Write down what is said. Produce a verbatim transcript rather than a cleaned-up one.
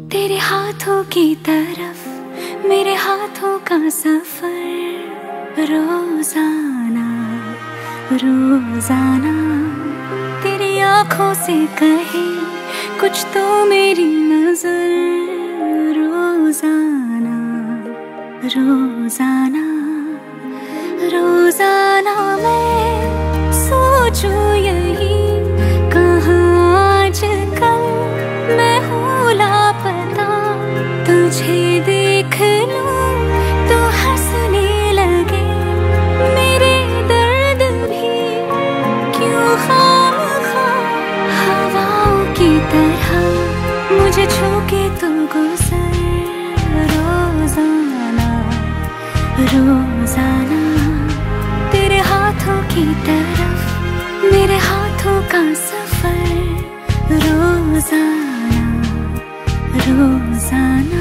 तेरे हाथों की तरफ मेरे हाथों का सफर, रोजाना रोजाना तेरी आंखों से कहे कुछ तो मेरी नजर, रोजाना रोजाना रोजाना मैं सोचूं यही कहाँ आजकल मैं हूँ लापता, तुझे देख लूं तो हंसने लगे मेरे दर्द भी क्यों खामखा हवाओं की तरह मुझे छू के तू गुजर, रोजाना रोजाना तेरे हाथों की तरफ मेरे हाथों का सफर, रोजाना रोजाना।